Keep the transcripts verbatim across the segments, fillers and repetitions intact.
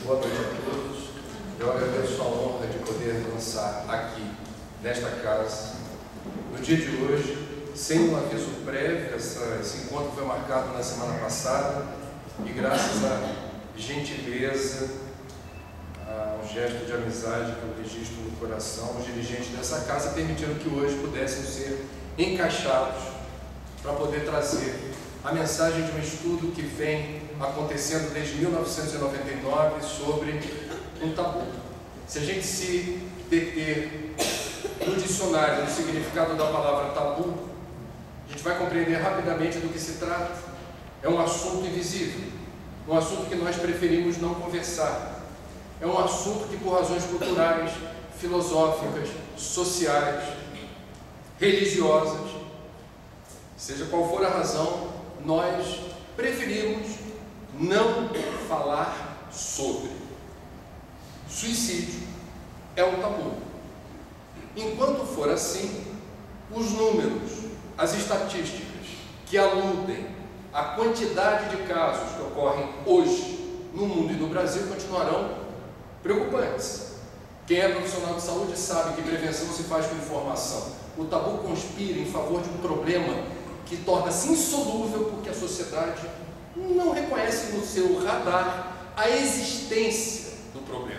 Boa noite a todos. Eu agradeço a honra de poder lançar aqui, nesta casa, no dia de hoje, sem um aviso prévio. Essa, esse encontro foi marcado na semana passada e graças à gentileza, a um gesto de amizade que eu registro no coração, os dirigentes dessa casa permitiram que hoje pudessem ser encaixados para poder trazer a mensagem de um estudo que vem acontecendo desde mil novecentos e noventa e nove sobre um tabu. Se a gente se deter no dicionário, no significado da palavra tabu, a gente vai compreender rapidamente do que se trata. É um assunto invisível, um assunto que nós preferimos não conversar. É um assunto que, por razões culturais, filosóficas, sociais, religiosas, seja qual for a razão, nós preferimos não falar sobre. Suicídio é um tabu. Enquanto for assim, os números, as estatísticas que aludem à quantidade de casos que ocorrem hoje no mundo e no Brasil continuarão preocupantes. Quem é profissional de saúde sabe que prevenção se faz com informação. O tabu conspira em favor de um problema que torna-se insolúvel porque a sociedade não reconhece no seu radar a existência do problema.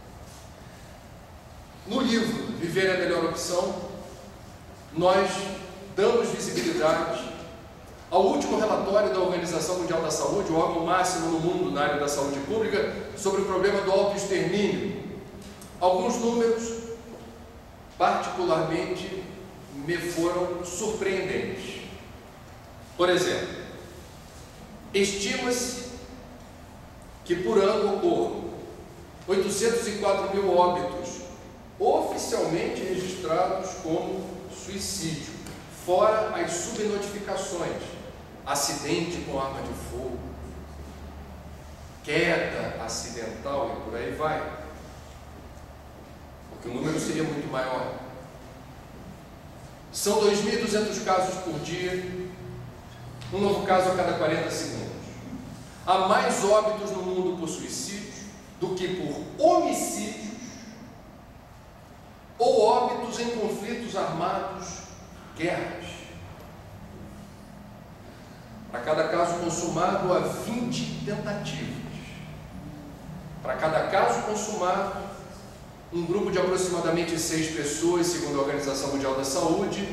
No livro Viver é a Melhor Opção, nós damos visibilidade ao último relatório da Organização Mundial da Saúde, o órgão máximo no mundo na área da saúde pública, sobre o problema do autoextermínio. Alguns números, particularmente, me foram surpreendentes. Por exemplo, estima-se que por ano ocorram oitocentos e quatro mil óbitos oficialmente registrados como suicídio, fora as subnotificações, acidente com arma de fogo, queda acidental e por aí vai, porque o número seria muito maior. São dois mil e duzentos casos por dia, um novo caso a cada quarenta segundos. Há mais óbitos no mundo por suicídio do que por homicídios ou óbitos em conflitos armados, guerras. Para cada caso consumado, há vinte tentativas. Para cada caso consumado, um grupo de aproximadamente seis pessoas, segundo a Organização Mundial da Saúde,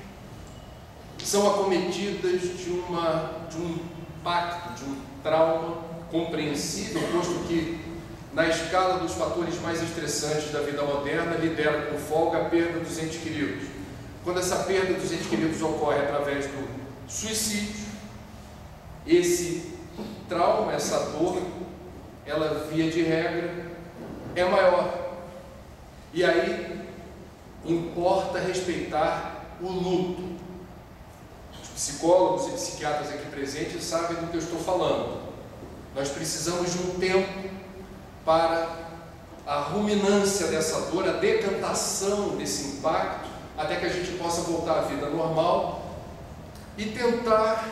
são acometidas de, uma, de um impacto, de um trauma compreensível, posto que, na escala dos fatores mais estressantes da vida moderna, lidera com folga a perda dos entes queridos. Quando essa perda dos entes queridos ocorre através do suicídio, esse trauma, essa dor, ela, via de regra, é maior. E aí, importa respeitar o luto. Psicólogos e psiquiatras aqui presentes sabem do que eu estou falando. Nós precisamos de um tempo para a ruminância dessa dor, a decantação desse impacto, até que a gente possa voltar à vida normal e tentar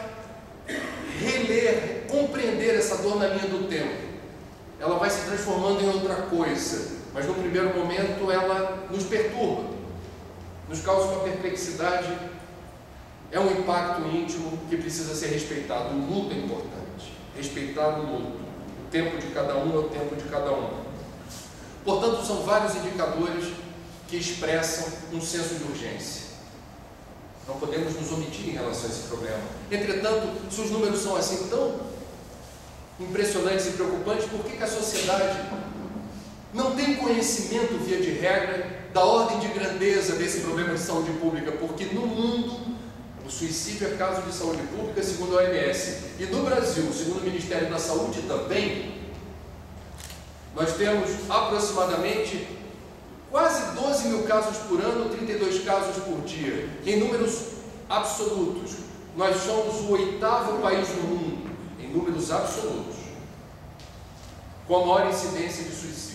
reler, compreender essa dor na linha do tempo. Ela vai se transformando em outra coisa, mas no primeiro momento ela nos perturba, nos causa uma perplexidade. É um impacto íntimo que precisa ser respeitado. O luto é importante, respeitar o luto. O tempo de cada um é o tempo de cada um. Portanto, são vários indicadores que expressam um senso de urgência. Não podemos nos omitir em relação a esse problema. Entretanto, se os números são assim tão impressionantes e preocupantes, por que que a sociedade não tem conhecimento, via de regra, da ordem de grandeza desse problema de saúde pública? Porque no mundo, o suicídio é caso de saúde pública, segundo a O M S. E no Brasil, segundo o Ministério da Saúde também, nós temos aproximadamente quase doze mil casos por ano, trinta e dois casos por dia. Em números absolutos, nós somos o oitavo país no mundo, em números absolutos, com a maior incidência de suicídios.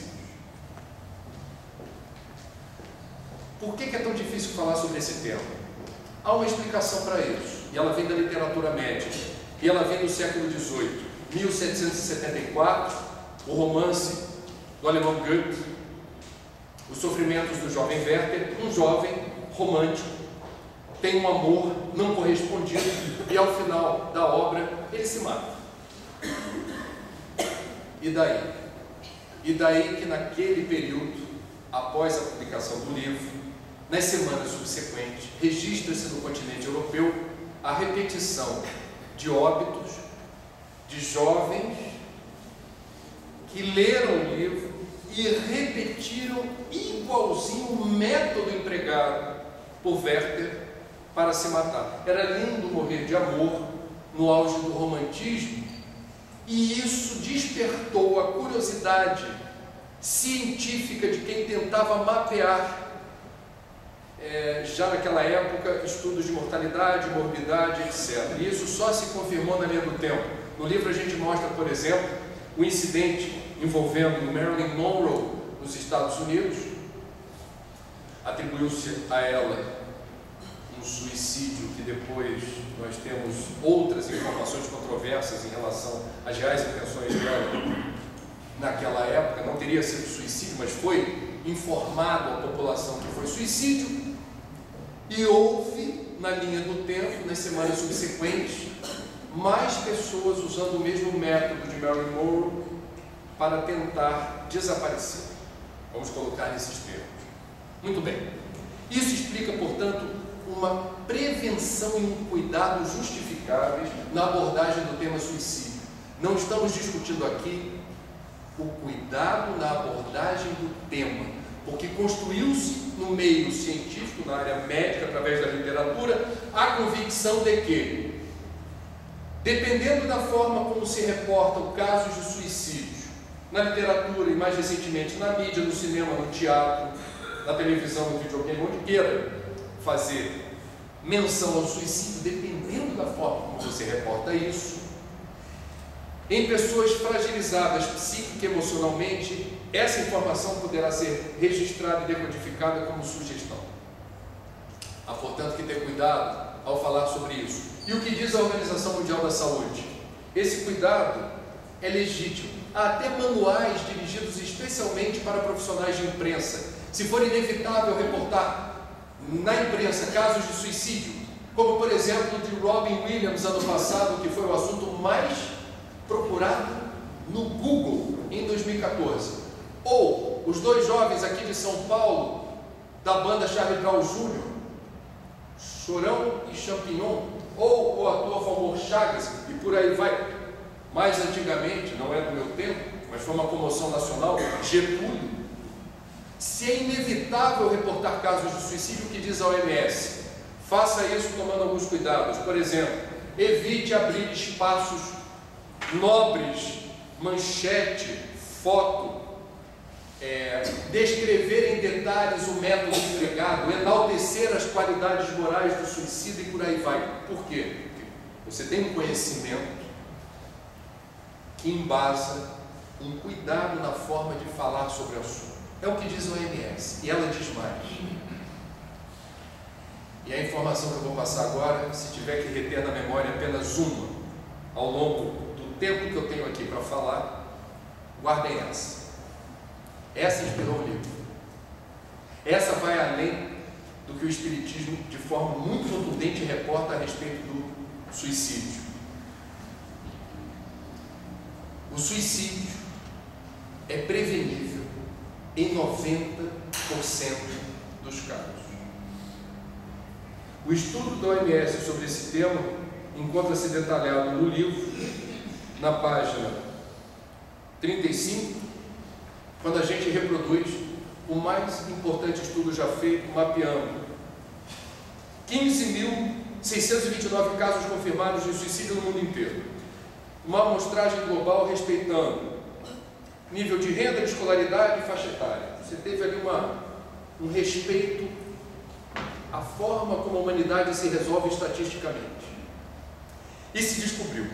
Por que que é tão difícil falar sobre esse tema? Há uma explicação para isso, e ela vem da literatura médica, e ela vem do século dezoito, mil setecentos e setenta e quatro, o romance do alemão Goethe, Os Sofrimentos do Jovem Werther, um jovem romântico, tem um amor não correspondido e ao final da obra ele se mata. E daí? E daí que naquele período, após a publicação do livro, nas semanas subsequentes, registra-se no continente europeu a repetição de óbitos de jovens que leram o livro e repetiram igualzinho o método empregado por Werther para se matar. Era lindo morrer de amor no auge do romantismo, e isso despertou a curiosidade científica de quem tentava mapear, é, já naquela época, estudos de mortalidade, morbidade, etcétera. E isso só se confirmou na linha do tempo. No livro a gente mostra, por exemplo, o incidente envolvendo Marilyn Monroe nos Estados Unidos. Atribuiu-se a ela um suicídio que depois nós temos outras informações controversas em relação às reais intenções dela naquela época. Não teria sido suicídio, mas foi informado à população que foi suicídio, e houve, na linha do tempo, nas semanas subsequentes, mais pessoas usando o mesmo método de Marilyn Monroe para tentar desaparecer. Vamos colocar nesses termos. Muito bem. Isso explica, portanto, uma prevenção e um cuidado justificáveis na abordagem do tema suicídio. Não estamos discutindo aqui o cuidado na abordagem do tema, porque construiu-se no meio científico, na área médica, através da literatura, a convicção de que, dependendo da forma como se reportam casos de suicídios na literatura e mais recentemente na mídia, no cinema, no teatro, na televisão, no videogame, onde queira fazer menção ao suicídio, dependendo da forma como você reporta isso, em pessoas fragilizadas psíquica e emocionalmente, essa informação poderá ser registrada e decodificada como sugestão. Há, portanto, que ter cuidado ao falar sobre isso. E o que diz a Organização Mundial da Saúde? Esse cuidado é legítimo. Há até manuais dirigidos especialmente para profissionais de imprensa. Se for inevitável reportar na imprensa casos de suicídio, como por exemplo de Robin Williams ano passado, que foi o assunto mais procurado no Google em dois mil e quatorze, ou os dois jovens aqui de São Paulo, da banda Charlie Brown Júnior, Chorão e Champignon, ou o ator Valmor Chagas, e por aí vai. Mais antigamente, não é do meu tempo, mas foi uma comoção nacional, Getúlio. Se é inevitável reportar casos de suicídio, o que diz a O M S? Faça isso tomando alguns cuidados. Por exemplo, evite abrir espaços nobres, manchete, foto, é, descrever em detalhes o método empregado, enaltecer as qualidades morais do suicida e por aí vai. Por quê? Porque você tem um conhecimento que embasa um cuidado na forma de falar sobre o assunto. É o que diz a O M S, e ela diz mais. E a informação que eu vou passar agora, se tiver que reter na memória apenas uma, ao longo do tempo que eu tenho aqui para falar, guardem essa. Essa inspirou o livro. Essa vai além do que o Espiritismo, de forma muito contundente, reporta a respeito do suicídio. O suicídio é prevenível em noventa por cento dos casos. O estudo da O M S sobre esse tema encontra-se detalhado no livro, na página trinta e cinco, quando a gente reproduz o mais importante estudo já feito, mapeando quinze mil seiscentos e vinte e nove casos confirmados de suicídio no mundo inteiro. Uma amostragem global respeitando nível de renda, de escolaridade e faixa etária. Você teve ali uma, um respeito à forma como a humanidade se resolve estatisticamente. E se descobriu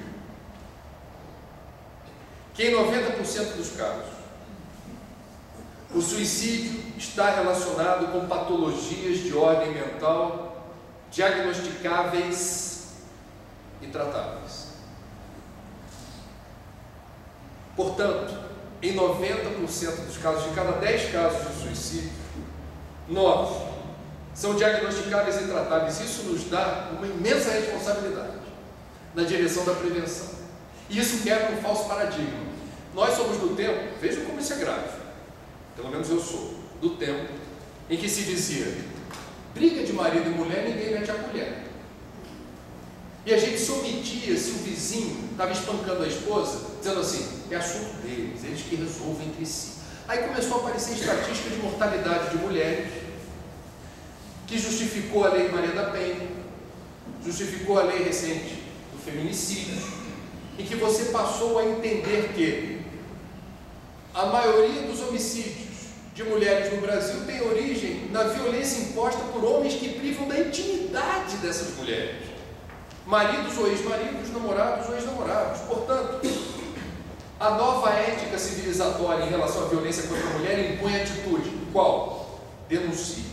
que em noventa por cento dos casos, o suicídio está relacionado com patologias de ordem mental diagnosticáveis e tratáveis. Portanto, em noventa por cento dos casos, de cada dez casos de suicídio, nove são diagnosticáveis e tratáveis. Isso nos dá uma imensa responsabilidade na direção da prevenção. E isso quebra um falso paradigma. Nós somos do tempo, vejam como isso é grave, pelo menos eu sou, do tempo em que se dizia: briga de marido e mulher, ninguém mete a colher. E a gente se omitia se o vizinho estava espancando a esposa, dizendo assim: é assunto deles, eles que resolvem entre si. Aí começou a aparecer estatística de mortalidade de mulheres, que justificou a lei Maria da Penha, justificou a lei recente do feminicídio, e que você passou a entender que a maioria dos homicídios de mulheres no Brasil tem origem na violência imposta por homens que privam da intimidade dessas mulheres, maridos ou ex-maridos, namorados ou ex-namorados. Portanto, a nova ética civilizatória em relação à violência contra a mulher impõe a atitude. Qual? Denuncie.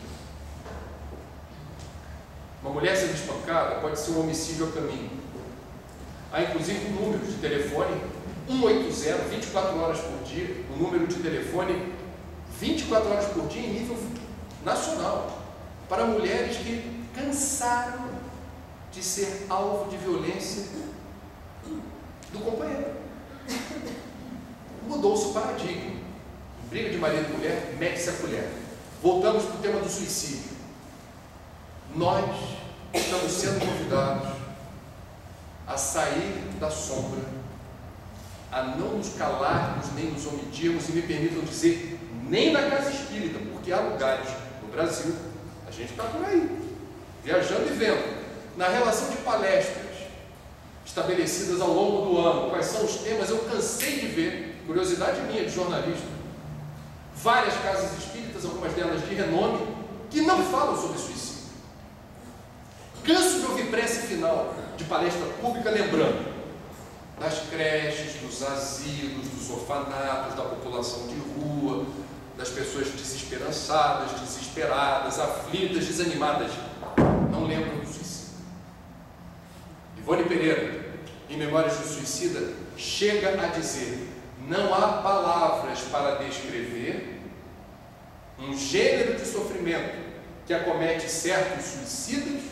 Uma mulher sendo espancada pode ser um homicídio a caminho. Há inclusive um número de telefone um oito zero, vinte e quatro horas por dia, um número de telefone vinte e quatro horas por dia em nível nacional, para mulheres que cansaram de ser alvo de violência do companheiro. Mudou-se o paradigma. Em briga de marido e mulher, mete-se a colher. Voltamos para o tema do suicídio. Nós estamos sendo convidados a sair da sombra, a não nos calarmos nem nos omitirmos, e me permitam dizer, nem na casa espírita, porque há lugares no Brasil, a gente está por aí, viajando e vendo, na relação de palestras estabelecidas ao longo do ano, quais são os temas, eu cansei de ver, curiosidade minha de jornalista, várias casas espíritas, algumas delas de renome, que não falam sobre suicídio. Canso de ouvir prece final de palestra pública lembrando das creches, dos asilos, dos orfanatos, da população de rua, das pessoas desesperançadas, desesperadas, aflitas, desanimadas. Não lembram do suicídio. Ivone Pereira, em Memórias do Suicida, chega a dizer: não há palavras para descrever um gênero de sofrimento que acomete certos suicidas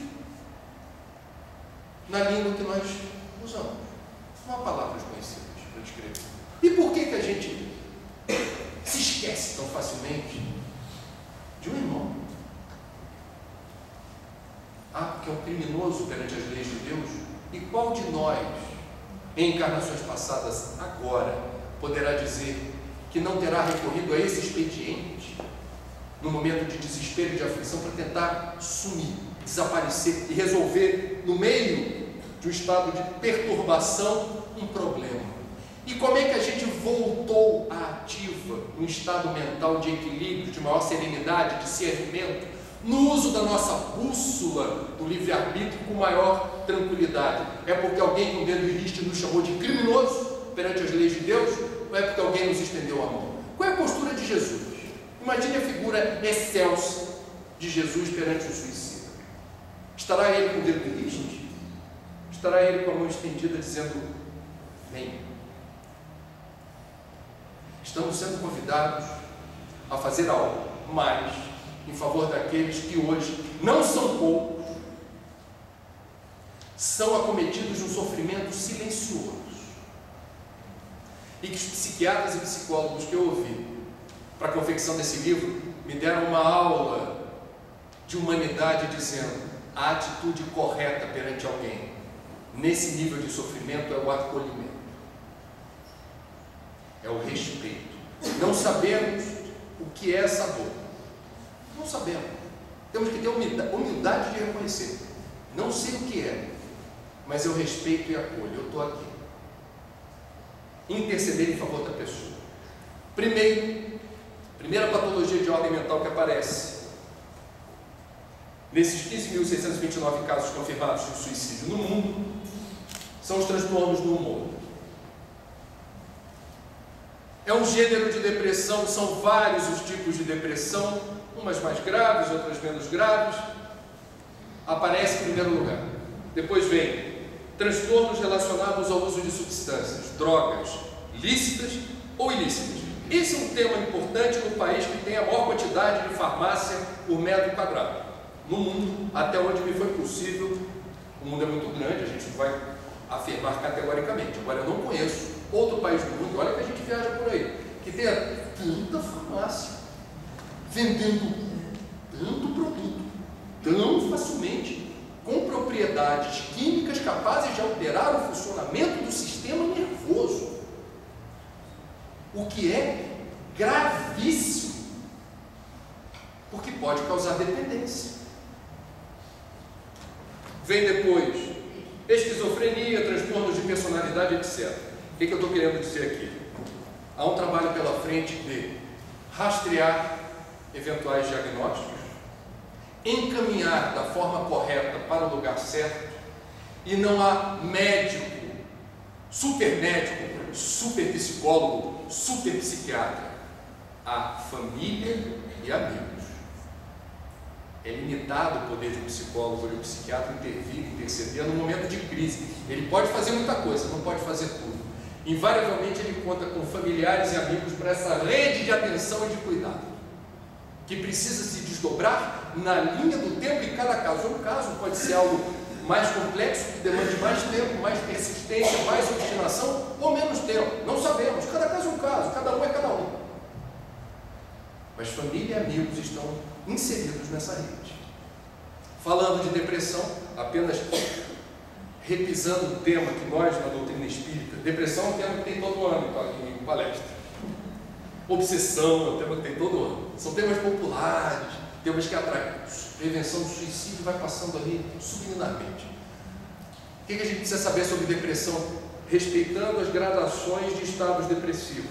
na língua que nós usamos. Não há palavras conhecidas para descrever. E por que que a gente se esquece tão facilmente de um irmão? Ah, porque é um criminoso perante as leis de Deus. E qual de nós, em encarnações passadas, agora, poderá dizer que não terá recorrido a esse expediente no momento de desespero e de aflição para tentar sumir, desaparecer e resolver no meio de um estado de perturbação um problema? E como é que a gente voltou à ativa, um estado mental de equilíbrio, de maior serenidade, de discernimento, no uso da nossa bússola do livre-arbítrio com maior tranquilidade? É porque alguém com dedo em riste nos chamou de criminoso perante as leis de Deus? Ou é porque alguém nos estendeu a mão? Qual é a postura de Jesus? Imagine a figura excelsa de Jesus perante o suicida. Estará ele com o dedo em riste? Estará ele com a mão estendida dizendo: vem? Estamos sendo convidados a fazer algo mais em favor daqueles que hoje não são poucos, são acometidos de um sofrimento silencioso, e que os psiquiatras e psicólogos que eu ouvi para a confecção desse livro me deram uma aula de humanidade, dizendo: a atitude correta perante alguém nesse nível de sofrimento é o acolhimento, é o respeito. Não sabemos o que é essa dor, não sabemos, temos que ter humildade, humildade de reconhecer. Não sei o que é, mas eu respeito e acolho. Eu estou aqui. Interceder em favor da pessoa. Primeiro, primeira patologia de ordem mental que aparece nesses quinze mil seiscentos e vinte e nove casos confirmados de suicídio no mundo são os transtornos do humor. É um gênero de depressão, são vários os tipos de depressão, umas mais graves, outras menos graves. Aparece em primeiro lugar. Depois vem transtornos relacionados ao uso de substâncias, drogas lícitas ou ilícitas. Esse é um tema importante no país que tem a maior quantidade de farmácia por metro quadrado no mundo, até onde me foi possível. O mundo é muito grande, a gente não vai afirmar categoricamente. Agora, eu não conheço outro país do mundo, olha que a gente viaja por aí, que tenha tanta farmácia vendendo tanto produto tão facilmente, com propriedades químicas capazes de alterar o funcionamento do sistema nervoso, o que é gravíssimo, porque pode causar dependência. Vem depois esquizofrenia, transtornos de personalidade, etcétera. O que, que eu estou querendo dizer aqui? Há um trabalho pela frente de rastrear eventuais diagnósticos, encaminhar da forma correta para o lugar certo, e não há médico, super médico, super psicólogo, super psiquiatra. Há família e amigos. É limitado o poder de um psicólogo ou de um psiquiatra intervir, interceder no momento de crise. Ele pode fazer muita coisa, não pode fazer tudo. Invariavelmente ele conta com familiares e amigos para essa rede de atenção e de cuidado, que precisa se desdobrar na linha do tempo em cada caso. Um caso pode ser algo mais complexo, que demande mais tempo, mais persistência, mais obstinação ou menos tempo. Não sabemos, cada caso é um caso, cada um é cada um. Mas família e amigos estão inseridos nessa rede. Falando de depressão, apenas repisando o tema que nós, na doutrina espírita, depressão é um tema que tem todo ano em palestra. Obsessão é um tema que tem todo ano. São temas populares, temas que atraem. Prevenção do suicídio vai passando ali subliminarmente. O que a gente precisa saber sobre depressão? Respeitando as gradações de estados depressivos.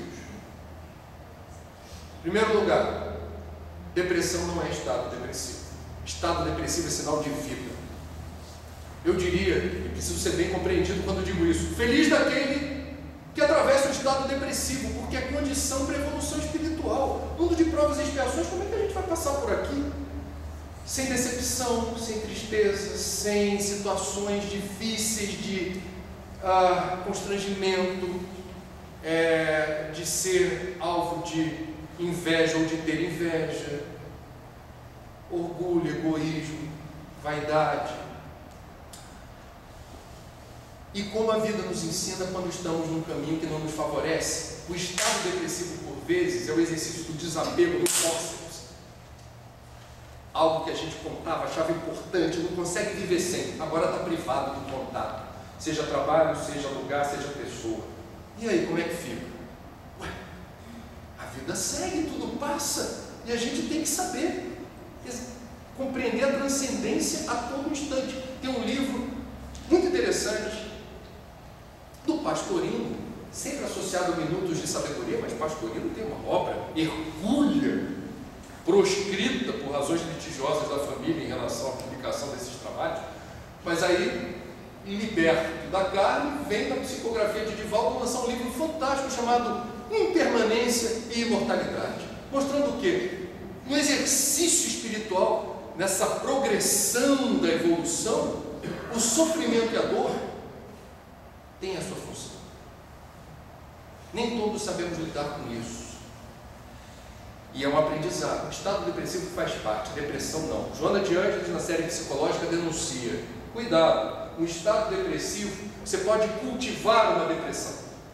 Em primeiro lugar, depressão não é estado depressivo. Estado depressivo é sinal de vida. Eu diria, e preciso ser bem compreendido quando digo isso, feliz daquele que atravessa o estado depressivo, porque é condição para a evolução espiritual. Mundo de provas e expiações, como é que a gente vai passar por aqui? Sem decepção, sem tristeza, sem situações difíceis de ah, constrangimento, é, de ser alvo de inveja ou de ter inveja, orgulho, egoísmo, vaidade. E como a vida nos ensina quando estamos num caminho que não nos favorece, o estado depressivo, por vezes, é o exercício do desapego do fósseis. Algo que a gente contava, achava importante, não consegue viver sem, agora está privado do contato, seja trabalho, seja lugar, seja pessoa. E aí, como é que fica? Ué, a vida segue, tudo passa, e a gente tem que saber, compreender a transcendência a todo instante. Tem um livro muito interessante do Pastorino, sempre associado a Minutos de Sabedoria, mas Pastorino tem uma obra hercúlea, proscrita por razões litigiosas da família em relação à publicação desses trabalhos, mas aí, liberto da carne, vem na psicografia de Divaldo lançar um livro fantástico chamado Impermanência e Imortalidade, mostrando o quê? No exercício espiritual, nessa progressão da evolução, o sofrimento e a dor tem a sua função. Nem todos sabemos lidar com isso. E é um aprendizado. O estado depressivo faz parte, depressão não. Joana de Ângeles, na série psicológica, denuncia: cuidado, no estado depressivo você pode cultivar uma depressão.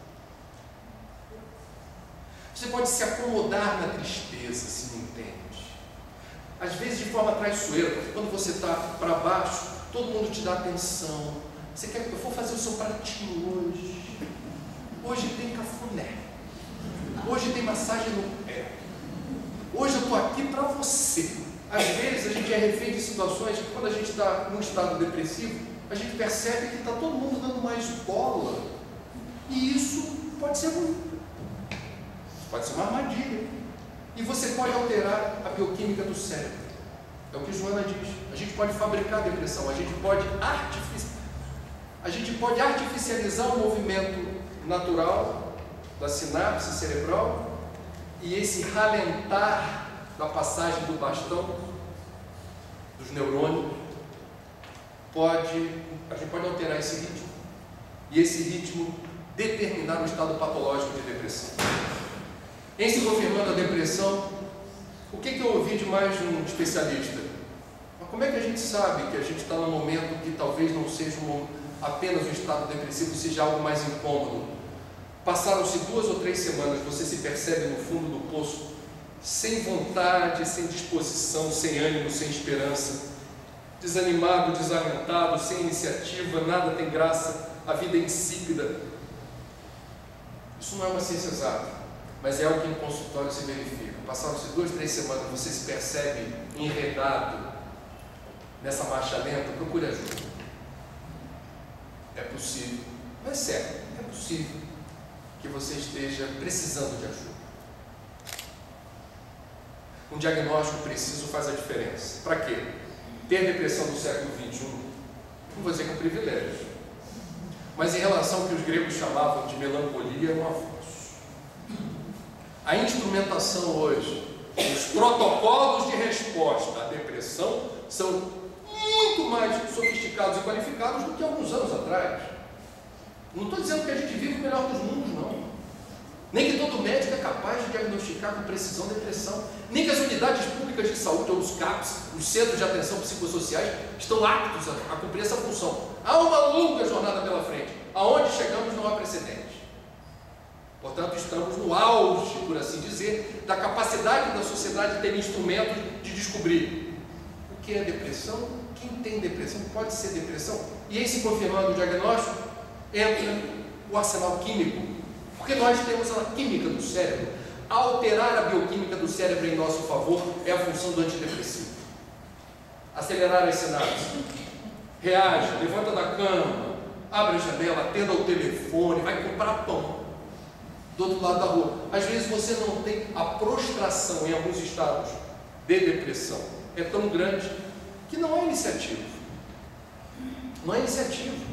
Você pode se acomodar na tristeza, se não entende. Às vezes de forma traiçoeira, quando você está para baixo, todo mundo te dá atenção. Você quer que eu for fazer o seu pratinho hoje? Hoje tem cafuné. Hoje tem massagem no pé. Hoje eu estou aqui para você. Às vezes a gente é refém de situações que, quando a gente está num estado depressivo, a gente percebe que está todo mundo dando mais bola. E isso pode ser ruim. Pode ser uma armadilha. E você pode alterar a bioquímica do cérebro. É o que Joana diz. A gente pode fabricar depressão, a gente pode artificializar. A gente pode artificializar o movimento natural da sinapse cerebral, e esse ralentar da passagem do bastão dos neurônios pode, a gente pode alterar esse ritmo, e esse ritmo determinar o estado patológico de depressão. Em se confirmando a depressão, o que, que eu ouvi de mais de um especialista? Mas como é que a gente sabe que a gente está num momento que talvez não seja um, apenas um estado depressivo, seja algo mais incômodo? Passaram-se duas ou três semanas, você se percebe no fundo do poço, sem vontade, sem disposição, sem ânimo, sem esperança, desanimado, desalentado, sem iniciativa, nada tem graça, a vida é insípida. Isso não é uma ciência exata, mas é algo que em consultório se verifica. Passaram-se duas, três semanas, você se percebe enredado nessa marcha lenta, procure ajuda. É possível, não é certo, é possível que você esteja precisando de ajuda. Um diagnóstico preciso faz a diferença. Para quê? Ter depressão do século vinte e um, não vou dizer que é um privilégio, mas em relação ao que os gregos chamavam de melancolia, é um avanço. A instrumentação hoje, os protocolos de resposta à depressão são muito mais sofisticados e qualificados do que alguns anos atrás. Não estou dizendo que a gente vive o melhor dos mundos, não. Nem que todo médico é capaz de diagnosticar com precisão depressão. Nem que as unidades públicas de saúde, ou os CAPs, os Centros de Atenção Psicossociais, estão aptos a, a cumprir essa função. Há uma longa jornada pela frente. Aonde chegamos não há precedente. Portanto, estamos no auge, por assim dizer, da capacidade da sociedade de ter instrumentos de descobrir o que é depressão, quem tem depressão, pode ser depressão. E aí, se confirmando o diagnóstico, entra o arsenal químico. Porque nós temos a química do cérebro. Alterar a bioquímica do cérebro em nosso favor é a função do antidepressivo. Acelerar as sinapses. Reage, levanta da cama, abre a janela, atenda ao telefone, vai comprar pão do outro lado da rua. Às vezes você não tem a prostração em alguns estados de depressão. É tão grande que não é iniciativa. Não é iniciativa.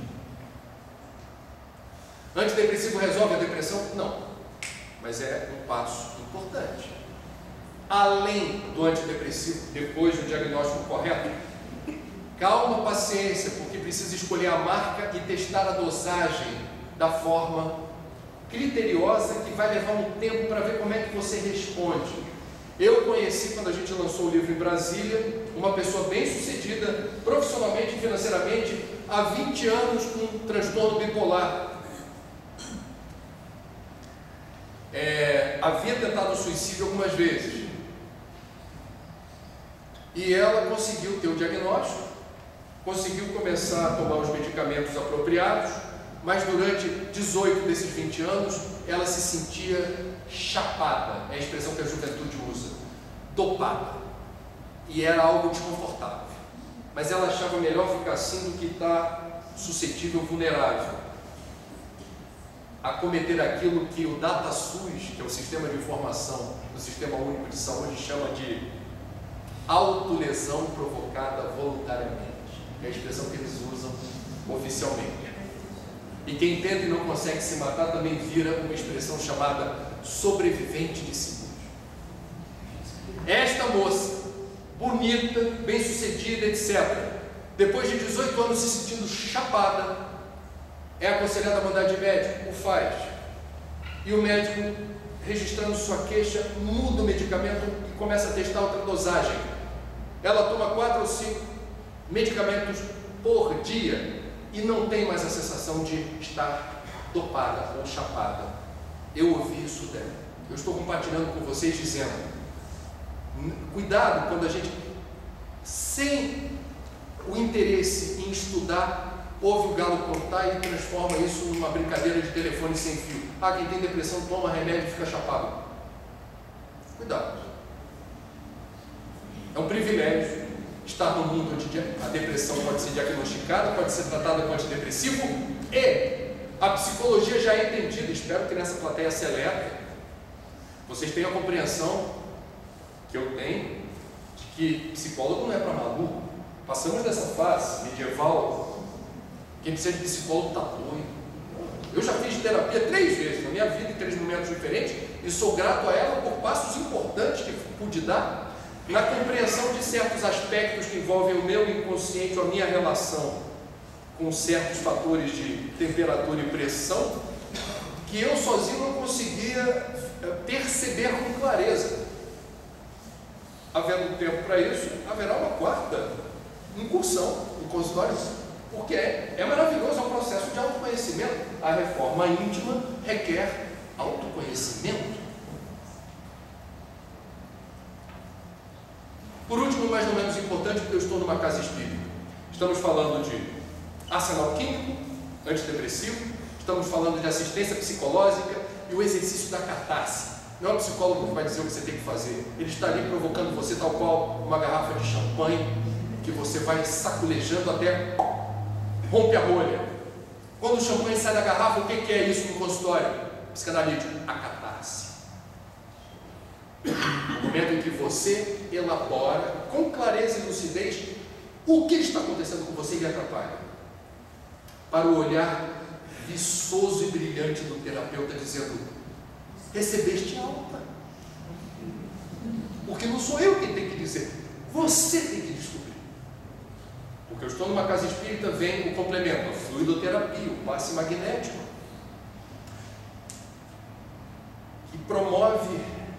Antidepressivo resolve a depressão? Não, mas é um passo importante. Além do antidepressivo, depois do diagnóstico correto, calma, paciência, porque precisa escolher a marca e testar a dosagem da forma criteriosa, que vai levar um tempo para ver como é que você responde. Eu conheci, quando a gente lançou o livro em Brasília, uma pessoa bem sucedida, profissionalmente e financeiramente, há vinte anos com um transtorno bipolar. É, havia tentado suicídio algumas vezes e ela conseguiu ter o diagnóstico, conseguiu começar a tomar os medicamentos apropriados, mas durante dezoito desses vinte anos ela se sentia chapada, é a expressão que a juventude usa, dopada, e era algo desconfortável, mas ela achava melhor ficar assim do que estar suscetível, vulnerável a cometer aquilo que o DataSUS, que é o Sistema de Informação do Sistema Único de Saúde, chama de autolesão provocada voluntariamente. É a expressão que eles usam oficialmente. E quem tenta e não consegue se matar também vira uma expressão chamada sobrevivente de si mesmo. Esta moça, bonita, bem-sucedida, etcétera, depois de dezoito anos se sentindo chapada, é aconselhada a mudar de médico, o faz. E o médico, registrando sua queixa, muda o medicamento e começa a testar outra dosagem. Ela toma quatro ou cinco medicamentos por dia e não tem mais a sensação de estar dopada ou chapada. Eu ouvi isso dela. Eu estou compartilhando com vocês dizendo, cuidado quando a gente, sem o interesse em estudar, ouve o galo contar e transforma isso numa brincadeira de telefone sem fio. Ah, quem tem depressão toma remédio e fica chapado. Cuidado. É um privilégio estar num mundo onde a depressão pode ser diagnosticada, pode ser tratada com antidepressivo e a psicologia já é entendida. Espero que nessa plateia seleta vocês tenham a compreensão que eu tenho de que psicólogo não é para maluco. Passamos dessa fase medieval. Quem precisa de psicólogo está doido. Eu já fiz terapia três vezes na minha vida, em três momentos diferentes, e sou grato a ela por passos importantes que pude dar na compreensão de certos aspectos que envolvem o meu inconsciente, a minha relação com certos fatores de temperatura e pressão, que eu sozinho não conseguia perceber com clareza. Havendo tempo para isso, haverá uma quarta incursão no consultório, porque é, é maravilhoso, é um processo de autoconhecimento. A reforma íntima requer autoconhecimento. Por último, mas não menos importante, porque eu estou numa casa espírita. Estamos falando de arsenal químico, antidepressivo, estamos falando de assistência psicológica e o exercício da catarse. Não é o psicólogo que vai dizer o que você tem que fazer. Ele está ali provocando você tal qual uma garrafa de champanhe que você vai saculejando até rompe a rolha. Quando o champanhe sai da garrafa, o que é isso no consultório psicanalítico? A catarse. O momento em que você elabora com clareza e lucidez o que está acontecendo com você e lhe atrapalha. Para o olhar viçoso e brilhante do terapeuta dizendo: recebeste alta. Porque não sou eu quem tem que dizer, você tem que descobrir. Porque eu estou numa casa espírita, vem o complemento, a fluidoterapia, o passe magnético, que promove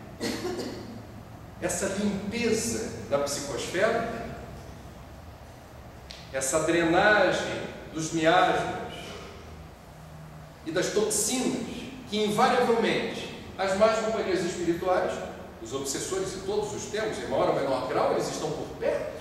essa limpeza da psicosfera, essa drenagem dos miasmas e das toxinas, que invariavelmente as más companhias espirituais, os obsessores, e todos os temos, em maior ou menor grau, eles estão por perto.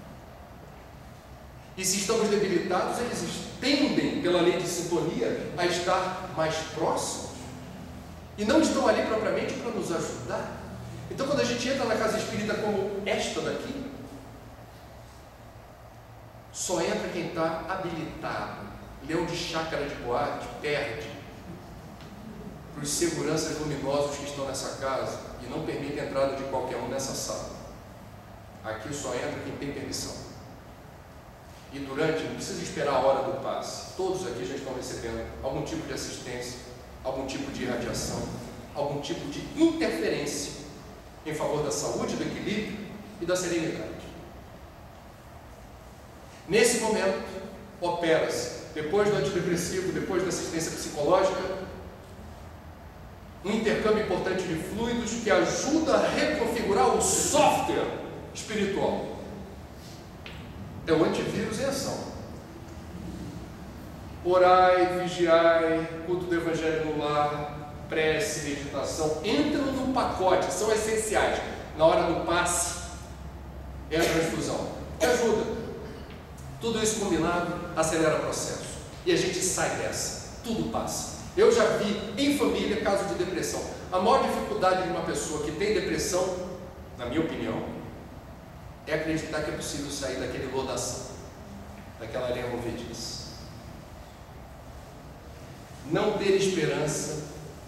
E se estamos debilitados, eles tendem, pela lei de sintonia, a estar mais próximos. E não estão ali propriamente para nos ajudar. Então, quando a gente entra na casa espírita como esta daqui, só entra quem está habilitado. Leão de chácara de boate perde para os seguranças luminosos que estão nessa casa e não permite a entrada de qualquer um nessa sala. Aqui só entra quem tem permissão. E durante, não precisa esperar a hora do passe, todos aqui já estão recebendo algum tipo de assistência, algum tipo de irradiação, algum tipo de interferência em favor da saúde, do equilíbrio e da serenidade. Nesse momento, opera-se, depois do antidepressivo, depois da assistência psicológica, um intercâmbio importante de fluidos que ajuda a reconfigurar o software espiritual. É o antivírus em ação. Orai, vigiai, culto do evangelho no lar, prece, meditação, entram no pacote, são essenciais. Na hora do passe, é a transfusão, que ajuda. Tudo isso combinado acelera o processo. E a gente sai dessa, tudo passa. Eu já vi em família caso de depressão. A maior dificuldade de uma pessoa que tem depressão, na minha opinião, é acreditar que é possível sair daquele lodação, daquela areia movediça. Não ter esperança.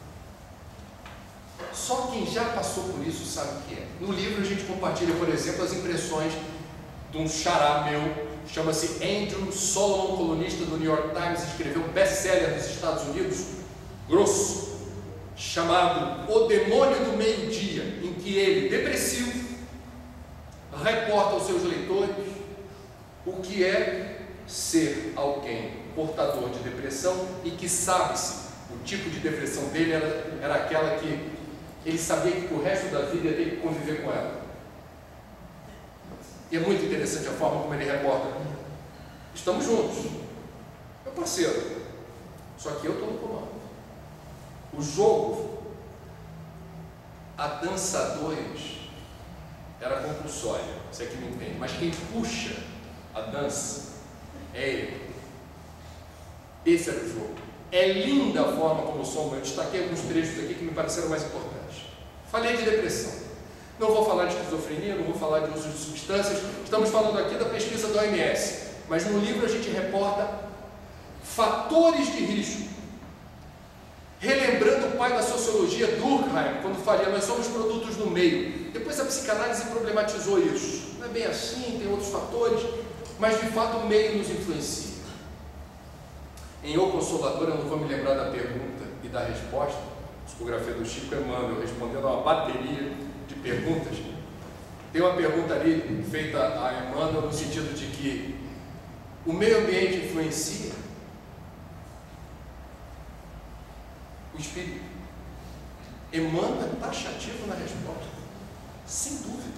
Só quem já passou por isso sabe o que é. No livro a gente compartilha, por exemplo, as impressões de um xará meu, chama-se Andrew Solomon, colunista do New York Times, escreveu um best-seller nos Estados Unidos, grosso, chamado O Demônio do Meio-Dia, em que ele, depressivo, reporta aos seus leitores o que é ser alguém portador de depressão e que sabe-se, o tipo de depressão dele era, era aquela que ele sabia que o resto da vida ia ter que conviver com ela. E é muito interessante a forma como ele reporta. Estamos juntos, meu parceiro, só que eu estou no comando. O jogo, a dança dois, era compulsória, você que me entende, mas quem puxa a dança é ele. Esse era o jogo. É linda a forma como o som, eu destaquei alguns trechos aqui que me pareceram mais importantes. Falei de depressão, não vou falar de esquizofrenia, não vou falar de uso de substâncias, estamos falando aqui da pesquisa da O M S, mas no livro a gente reporta fatores de risco, relembrando o pai da sociologia, Durkheim, quando falia, nós somos produtos do meio. Depois a psicanálise problematizou isso, não é bem assim, tem outros fatores, mas de fato o meio nos influencia. Em O Consolador, eu não vou me lembrar da pergunta e da resposta, psicografia do Chico Emmanuel, respondendo a uma bateria de perguntas. Tem uma pergunta ali feita a Emmanuel no sentido de que o meio ambiente influencia o espírito. Emmanuel é taxativo na resposta, sem dúvida.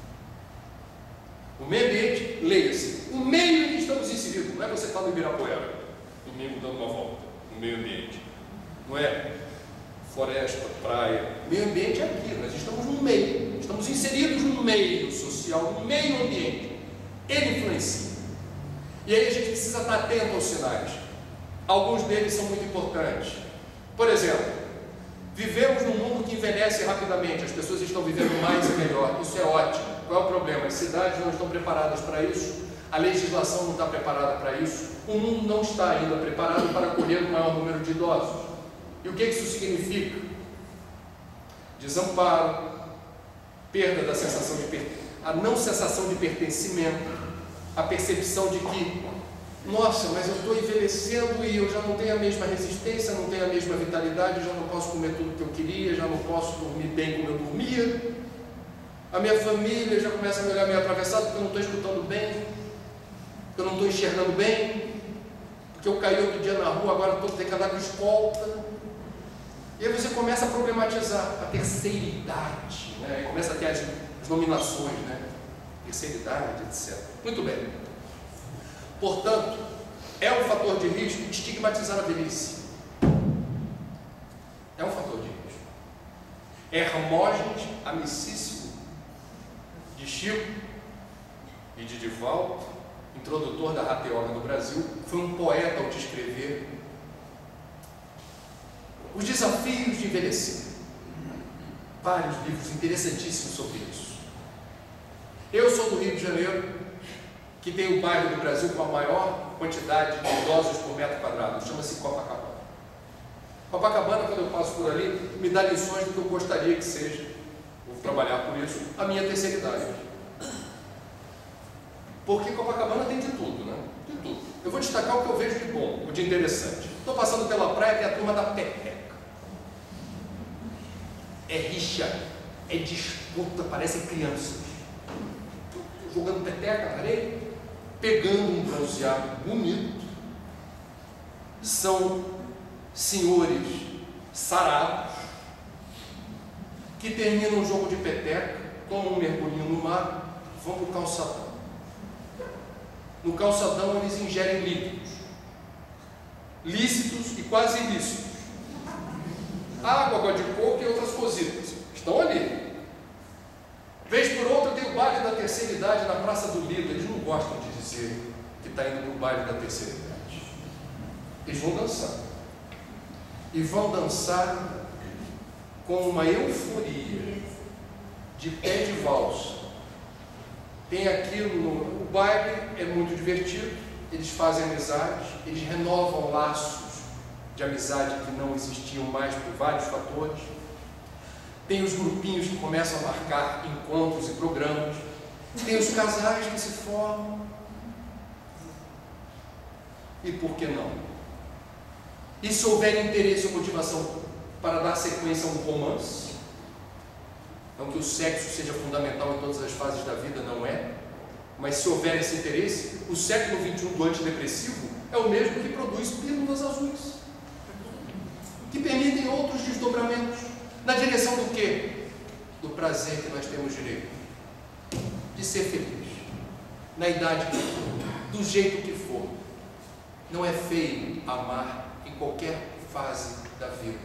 O meio ambiente, leia-se, o meio em que estamos inseridos, não é você estar no Ibirapuera, domingo dando uma volta, no meio ambiente, não é floresta, praia, o meio ambiente é aqui, nós estamos no meio, estamos inseridos no meio social, no meio ambiente, ele influencia, e aí a gente precisa estar atento aos sinais, alguns deles são muito importantes. Por exemplo, vivemos num mundo que envelhece rapidamente, as pessoas estão vivendo mais e melhor, isso é ótimo. Qual é o problema? As cidades não estão preparadas para isso, a legislação não está preparada para isso, o mundo não está ainda preparado para acolher o maior número de idosos. E o que isso significa? Desamparo, perda da sensação de per... a não sensação de pertencimento, a percepção de que, nossa, mas eu estou envelhecendo e eu já não tenho a mesma resistência, não tenho a mesma vitalidade, já não posso comer tudo que eu queria, já não posso dormir bem como eu dormia. A minha família já começa a me olhar meio atravessado porque eu não estou escutando bem, porque eu não estou enxergando bem, porque eu caí outro dia na rua, agora estou tendo que andar com escolta. E aí você começa a problematizar a terceira idade, né? Aí começa a ter as, as nominações, né? Terceira idade, etcétera. Muito bem. Portanto, é um fator de risco estigmatizar a velhice. É um fator de risco. Hermógenes Amicíssimo, de Chico e de Divaldo, introdutor da rateóloga no Brasil, foi um poeta ao descrever os desafios de envelhecer. Vários livros interessantíssimos sobre isso. Eu sou do Rio de Janeiro, que tem o bairro do Brasil com a maior quantidade de idosos por metro quadrado, chama-se Copacabana. Copacabana, quando eu passo por ali, me dá lições do que eu gostaria que seja, vou trabalhar por isso, a minha terceira idade. Porque Copacabana tem de tudo, né? De tudo. Eu vou destacar o que eu vejo de bom, o de interessante. Estou passando pela praia, tem a turma da peteca. É rixa, é disputa, parecem crianças. Jogando peteca na areia, pegando um bronzeado bonito. São senhores sarados que terminam um jogo de peteca, tomam um mergulhinho no mar, vão para o calçadão. No calçadão eles ingerem líquidos, lícitos e quase ilícitos, água, água de coco e outras cositas, estão ali. Vez por outra tem o baile da terceira idade na Praça do Lido. Eles não gostam de dizer que está indo para o baile da terceira idade. Eles vão dançar. E vão dançar com uma euforia de pé de valsa. Tem aquilo, no, o baile é muito divertido, eles fazem amizade, eles renovam laços de amizade que não existiam mais por vários fatores. Tem os grupinhos que começam a marcar encontros e programas, tem os casais que se formam. E por que não? E se houver interesse ou motivação para dar sequência a um romance, não que o sexo seja fundamental em todas as fases da vida, não é, mas se houver esse interesse, o século vinte e um do antidepressivo é o mesmo que produz pílulas azuis, que permitem outros desdobramentos, na direção do quê? Do prazer que nós temos direito, de ser feliz, na idade que for, do jeito que for. Não é feio amar em qualquer fase da vida.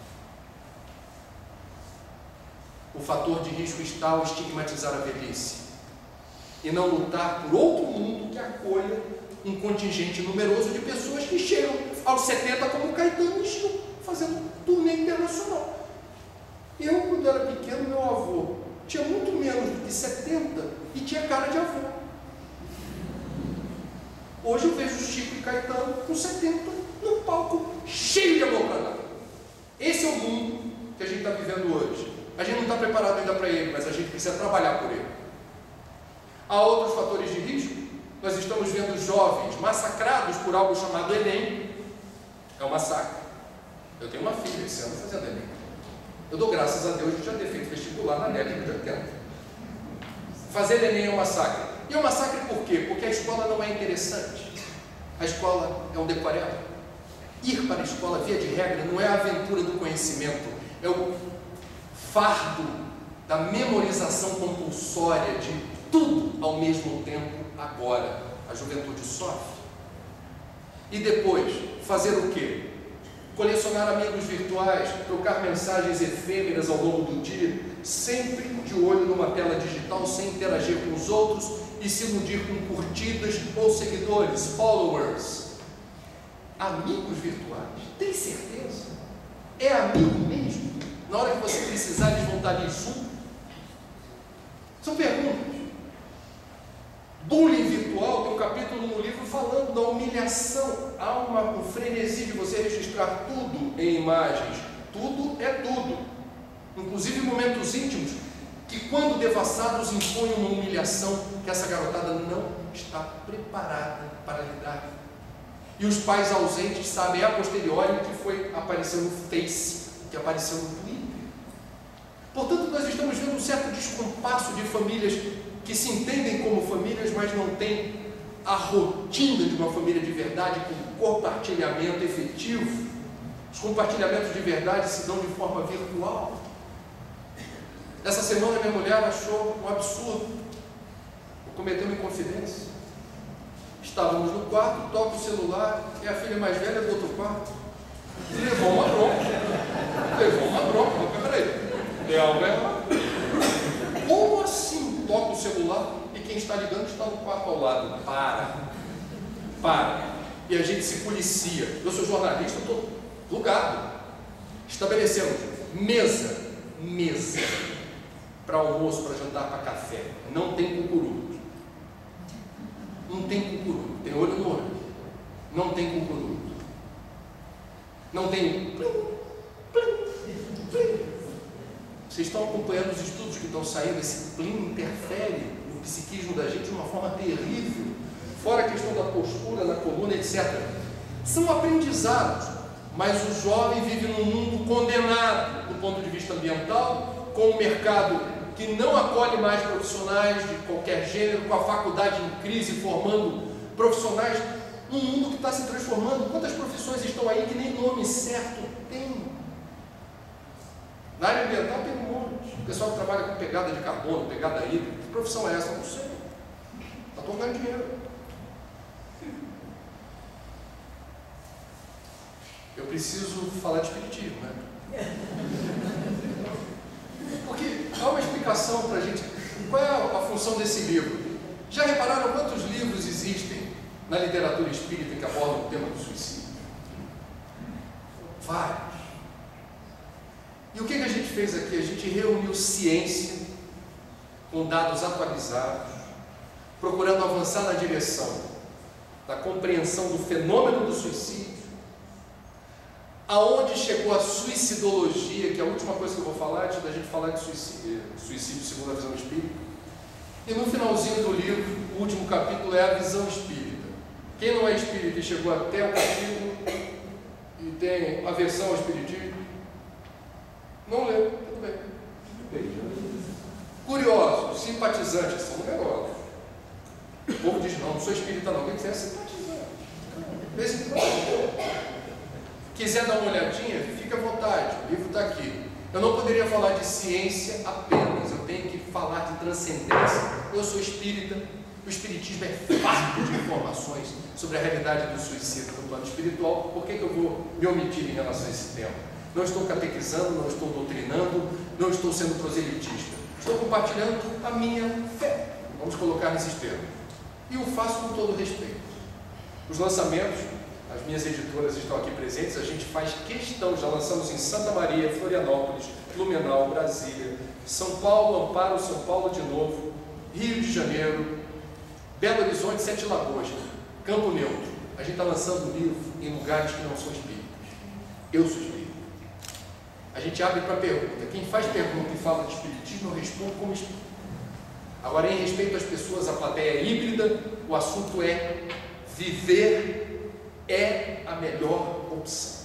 O fator de risco está ao estigmatizar a velhice e não lutar por outro mundo que acolha um contingente numeroso de pessoas que chegam aos setenta como Caetano e Chico, fazendo turnê internacional. Eu, quando era pequeno, meu avô tinha muito menos do que setenta e tinha cara de avô. Hoje eu vejo Chico e Caetano com setenta no palco, cheio de amor para dar. Esse é o mundo que a gente está vivendo hoje. A gente não está preparado ainda para ele, mas a gente precisa trabalhar por ele. Há outros fatores de risco. Nós estamos vendo jovens massacrados por algo chamado Enem. É um massacre. Eu tenho uma filha esse ano fazendo Enem. Eu dou graças a Deus de já ter feito vestibular na década de oitenta. Fazer Enem é um massacre. E é um massacre por quê? Porque a escola não é interessante. A escola é um decoreba. Ir para a escola, via de regra, não é a aventura do conhecimento, é o fardo da memorização compulsória de tudo ao mesmo tempo agora. A juventude sofre. E depois, fazer o quê? Colecionar amigos virtuais, trocar mensagens efêmeras ao longo do dia, sempre de olho numa tela digital, sem interagir com os outros e se iludir com curtidas ou seguidores, followers. Amigos virtuais, tem certeza? É amigo mesmo? Na hora que você precisar, eles vão estar ali junto? São perguntas. Bullying virtual, tem um capítulo no livro falando da humilhação. Há uma, um frenesi de você registrar tudo em imagens. Tudo é tudo. Inclusive momentos íntimos, que quando devassados impõem uma humilhação que essa garotada não está preparada para lidar. E os pais ausentes sabem a posteriori o que foi apareceu no Face, o que apareceu no Twitter. Portanto, nós estamos vendo um certo descompasso de famílias que se entendem como famílias, mas não têm a rotina de uma família de verdade, com compartilhamento efetivo. Os compartilhamentos de verdade se dão de forma virtual. Essa semana minha mulher achou um absurdo. Cometeu uma inconfidência. Estávamos no quarto, toca o celular, é a filha mais velha do outro quarto. Levou uma bronca. Levou uma bronca. Mas peraí, tem algo errado. Como assim? Toca o celular e quem está ligando está no quarto ao lado. Para. Para. E a gente se policia. Eu sou jornalista, estou plugado. Estabelecemos mesa. Mesa. Para almoço, para jantar, para café. Não tem cucuruto. Não tem cucuruto. Tem olho no olho. Não tem cucuruto. Não tem plim, plim, plim. Vocês estão acompanhando os estudos que estão saindo. Esse plim interfere no psiquismo da gente de uma forma terrível. Fora a questão da postura, da coluna, etcétera. São aprendizados. Mas o jovem vive num mundo condenado do ponto de vista ambiental, com um mercado que não acolhe mais profissionais de qualquer gênero, com a faculdade em crise, formando profissionais, num mundo que está se transformando. Quantas profissões estão aí que nem nome certo tem? Na área ambiental tem um monte. O pessoal que trabalha com pegada de carbono, pegada hídrica. Que profissão é essa? Não sei. Está tocando dinheiro. Eu preciso falar de espiritismo, né? Porque há uma explicação para a gente. Qual é a função desse livro? Já repararam quantos livros existem na literatura espírita que abordam o tema do suicídio? Vários. E o que, que a gente fez aqui? A gente reuniu ciência com dados atualizados, procurando avançar na direção da compreensão do fenômeno do suicídio, aonde chegou a suicidologia, que é a última coisa que eu vou falar, antes da gente falar de suicídio, suicídio segundo a visão espírita. E no finalzinho do livro, o último capítulo é a visão espírita. Quem não é espírita e chegou até o capítulo e tem aversão ao espiritismo, não lê, tudo bem. Curiosos, simpatizantes, são numerosos. O povo diz, não, não sou espírita não, quem quiser é simpatizante. Vez em quando. Quiser dar uma olhadinha, fica à vontade, o livro está aqui. Eu não poderia falar de ciência apenas, eu tenho que falar de transcendência. Eu sou espírita, o espiritismo é farto de informações sobre a realidade do suicídio no plano espiritual. Por que, que eu vou me omitir em relação a esse tema? Não estou catequizando, não estou doutrinando, não estou sendo proselitista. Estou compartilhando a minha fé, vamos colocar nesses termos. E o faço com todo respeito. Os lançamentos, as minhas editoras estão aqui presentes, a gente faz questão, já lançamos em Santa Maria, Florianópolis, Blumenau, Brasília, São Paulo, Amparo, São Paulo de novo, Rio de Janeiro, Belo Horizonte, Sete Lagoas, Campo Neutro. A gente está lançando o livro em lugares que não são espíritas. Eu sou espírita. A gente abre para pergunta. Quem faz pergunta e fala de espiritismo, eu respondo como espírita. Agora, em respeito às pessoas, a plateia é híbrida, o assunto é viver é a melhor opção.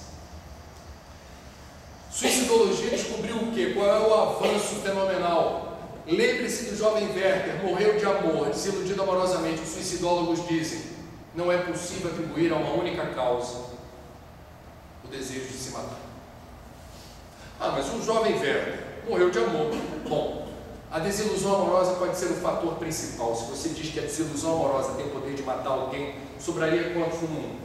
Suicidologia descobriu o quê? Qual é o avanço fenomenal? Lembre-se do jovem Werther, morreu de amor, desiludido amorosamente. Os suicidólogos dizem, não é possível atribuir a uma única causa o desejo de se matar. Ah, mas o jovem Werther, morreu de amor. Bom, a desilusão amorosa pode ser o fator principal. Se você diz que a desilusão amorosa tem o poder de matar alguém, sobraria quantos no mundo?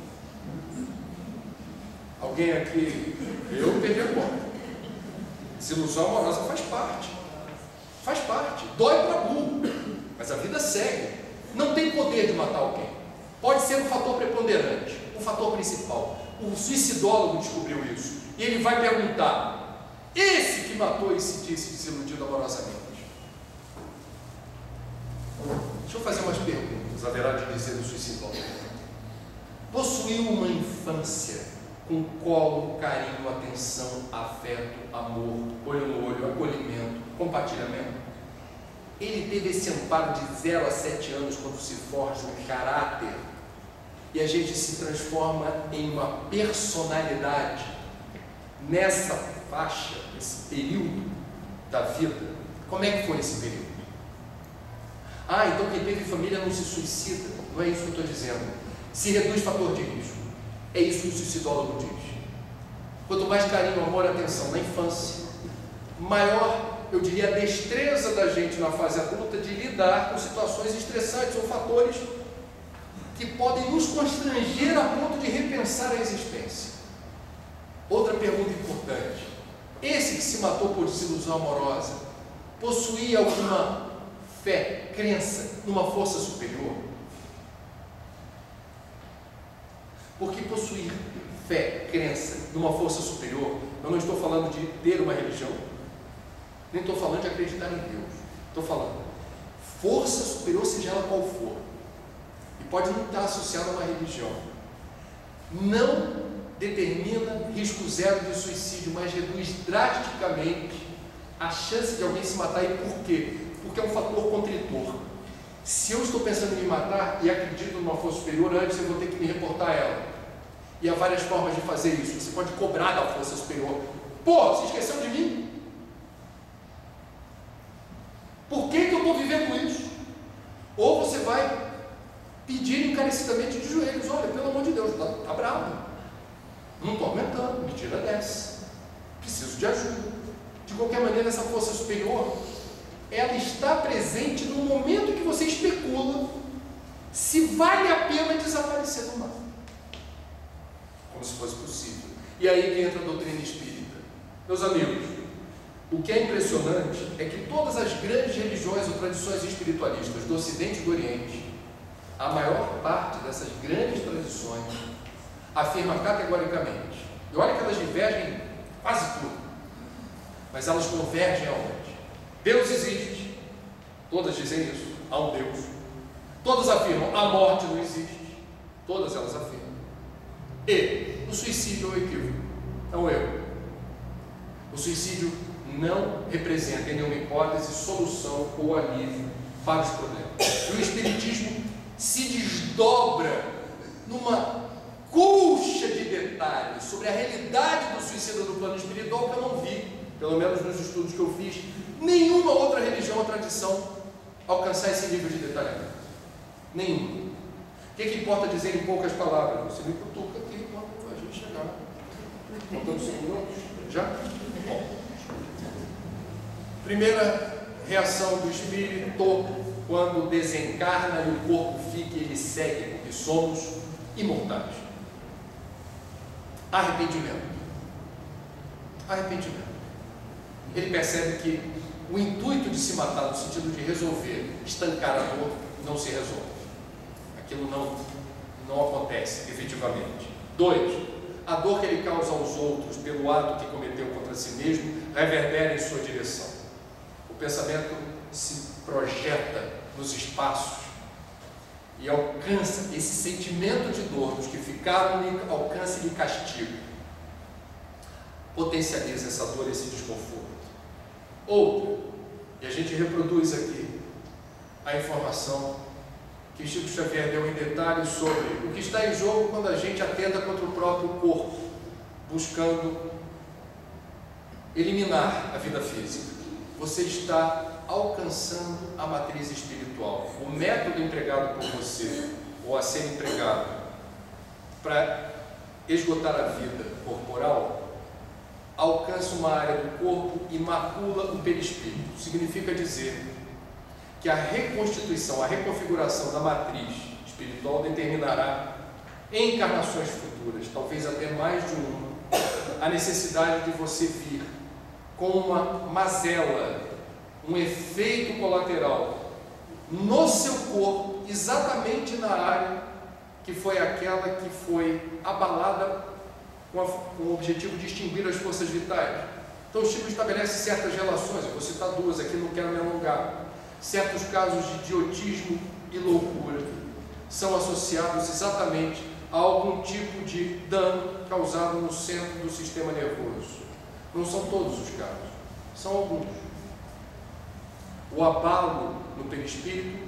Alguém aqui, eu perdi a conta. Desilusão amorosa faz parte. Faz parte. Dói para burro. Mas a vida segue. Não tem poder de matar alguém. Pode ser um fator preponderante, o fator principal. O suicidólogo descobriu isso. E ele vai perguntar: esse que matou e se disse desiludido amorosamente? Deixa eu fazer umas perguntas, haverá de dizer o suicidólogo. Possuiu uma infância com colo, carinho, atenção, afeto, amor, olho no olho, acolhimento, compartilhamento? Ele teve esse amparo de zero a sete anos, quando se forja um caráter e a gente se transforma em uma personalidade nessa faixa, nesse período da vida. Como é que foi esse período? Ah, então quem teve família não se suicida. Não é isso que eu estou dizendo. Se reduz fator de risco. É isso que o suicidólogo diz. Quanto mais carinho, amor, atenção na infância, maior, eu diria, a destreza da gente na fase adulta de lidar com situações estressantes ou fatores que podem nos constranger a ponto de repensar a existência. Outra pergunta importante: esse que se matou por desilusão amorosa possuía alguma fé, crença numa força superior? Porque possuir fé, crença numa força superior, eu não estou falando de ter uma religião, nem estou falando de acreditar em Deus. Estou falando força superior, seja ela qual for, e pode não estar associada a uma religião. Não determina risco zero de suicídio, mas reduz drasticamente a chance de alguém se matar. E por quê? Porque é um fator contritor. Se eu estou pensando em me matar e acredito numa força superior, antes eu vou ter que me reportar a ela. E há várias formas de fazer isso. Você pode cobrar da força superior: pô, você esqueceu de mim? Por que que eu estou vivendo isso? Ou você vai pedir encarecidamente de joelhos: olha, pelo amor de Deus, está tá bravo, não estou aguentando, me tira dessa, preciso de ajuda. De qualquer maneira, essa força superior, ela está presente no momento que você especula se vale a pena desaparecer do mar, como se fosse possível. E aí que entra a doutrina espírita. Meus amigos, o que é impressionante é que todas as grandes religiões ou tradições espiritualistas do Ocidente e do Oriente, a maior parte dessas grandes tradições afirma categoricamente, e olha que elas divergem quase tudo, mas elas convergem aonde? Deus existe. Todas dizem isso. Há um Deus. Todas afirmam: a morte não existe. Todas elas afirmam. E o suicídio é um equívoco, é um erro. O suicídio não representa, em nenhuma hipótese, solução ou alívio para os problemas. E o Espiritismo se desdobra numa colcha de detalhes sobre a realidade do suicida no plano espiritual que eu não vi, pelo menos nos estudos que eu fiz, nenhuma outra religião ou tradição alcançar esse nível de detalhamento. Nenhuma. O que é que importa dizer em poucas palavras? Você me cutuca aqui quando a gente chegar. Faltando cinco minutos? Já? Bom. Primeira reação do espírito quando desencarna e o corpo fica e ele segue, porque somos imortais. Arrependimento. Arrependimento. Ele percebe que o intuito de se matar, no sentido de resolver, estancar a dor, não se resolve. Aquilo não, não acontece efetivamente. Dois, a dor que ele causa aos outros pelo ato que cometeu contra si mesmo reverbera em sua direção. O pensamento se projeta nos espaços e alcança esse sentimento de dor dos que ficaram, alcança-lhe castigo, potencializa essa dor, esse desconforto. Outra, e a gente reproduz aqui a informação que Chico Xavier deu em detalhes sobre o que está em jogo quando a gente atenta contra o próprio corpo, buscando eliminar a vida física. Você está alcançando a matriz espiritual. O método empregado por você, ou a ser empregado, para esgotar a vida corporal, alcança uma área do corpo e macula o perispírito. Significa dizer que a reconstituição, a reconfiguração da matriz espiritual determinará em encarnações futuras, talvez até mais de uma, a necessidade de você vir com uma mazela, um efeito colateral no seu corpo, exatamente na área que foi aquela que foi abalada com, a, com o objetivo de extinguir as forças vitais. Então o Chico estabelece certas relações, eu vou citar duas aqui, não quero me alongar. Certos casos de idiotismo e loucura são associados exatamente a algum tipo de dano causado no centro do sistema nervoso. Não são todos os casos, são alguns. O abalo no perispírito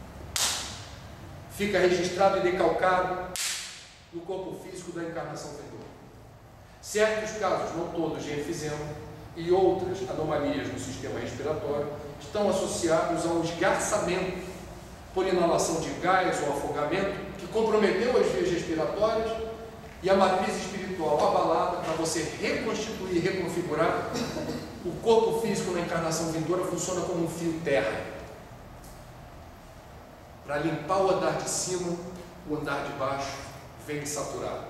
fica registrado e decalcado no corpo físico da encarnação vindoura. Certos casos, não todos, de enfisema e outras anomalias no sistema respiratório estão associados a um esgarçamento por inalação de gás ou afogamento que comprometeu as vias respiratórias e a matriz espiritual abalada. Para você reconstituir e reconfigurar, o corpo físico na encarnação vindoura funciona como um fio terra. Para limpar o andar de cima, o andar de baixo vem saturado.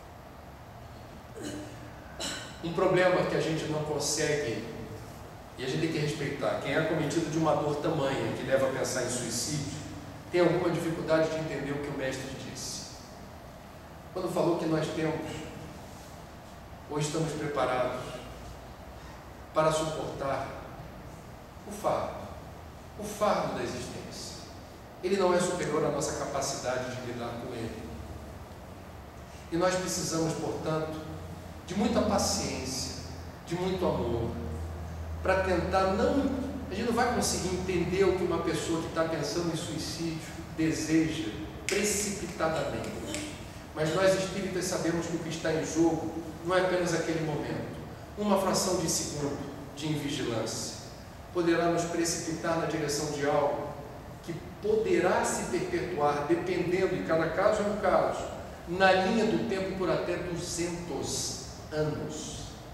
Um problema que a gente não consegue, e a gente tem que respeitar, quem é acometido de uma dor tamanha que leva a pensar em suicídio, tem alguma dificuldade de entender o que o mestre disse. Quando falou que nós temos, ou estamos preparados para suportar o fardo, o fardo da existência. Ele não é superior à nossa capacidade de lidar com ele. E nós precisamos, portanto, de muita paciência, de muito amor, para tentar não... A gente não vai conseguir entender o que uma pessoa que está pensando em suicídio deseja precipitadamente. Mas nós espíritas sabemos que o que está em jogo não é apenas aquele momento. Uma fração de segundo de invigilância poderá nos precipitar na direção de algo que poderá se perpetuar, dependendo, e cada caso é um caso, na linha do tempo por até duzentos anos.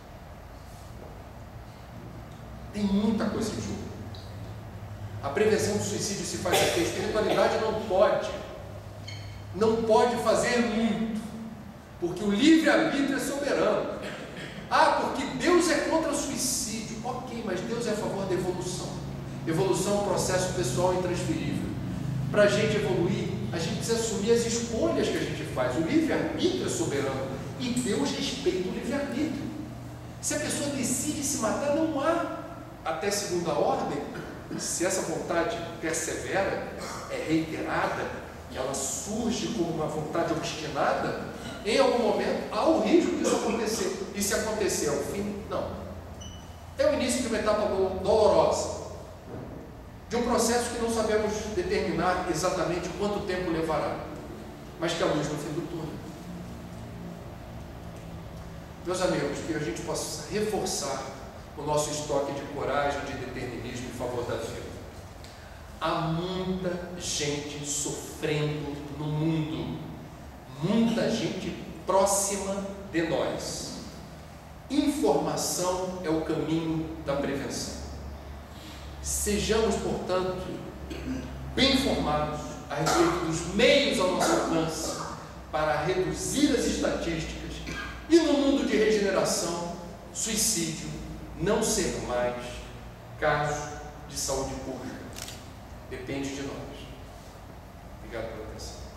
Tem muita coisa em jogo. A prevenção do suicídio se faz aqui. A espiritualidade não pode, não pode fazer muito, porque o livre-arbítrio é soberano. Ah, porque Deus é contra o suicídio. Ok, mas Deus é a favor da evolução. Evolução é um processo pessoal intransferível. Para a gente evoluir, a gente precisa assumir as escolhas que a gente faz. O livre-arbítrio é soberano e Deus respeita o livre-arbítrio. Se a pessoa decide se matar, não há, até segunda ordem, se essa vontade persevera, é reiterada e ela surge como uma vontade obstinada, em algum momento há o risco disso acontecer. E se acontecer ao fim, não. É o início de uma etapa dolorosa, de um processo que não sabemos determinar exatamente quanto tempo levará, mas que é a luz no fim do túnel. Meus amigos, que a gente possa reforçar o nosso estoque de coragem, de determinismo em favor da vida. Há muita gente sofrendo no mundo, muita gente próxima de nós. Informação é o caminho da prevenção. Sejamos, portanto, bem informados a respeito dos meios ao nosso alcance para reduzir as estatísticas e, no mundo de regeneração, suicídio não ser mais caso de saúde pública. Depende de nós. Obrigado pela atenção.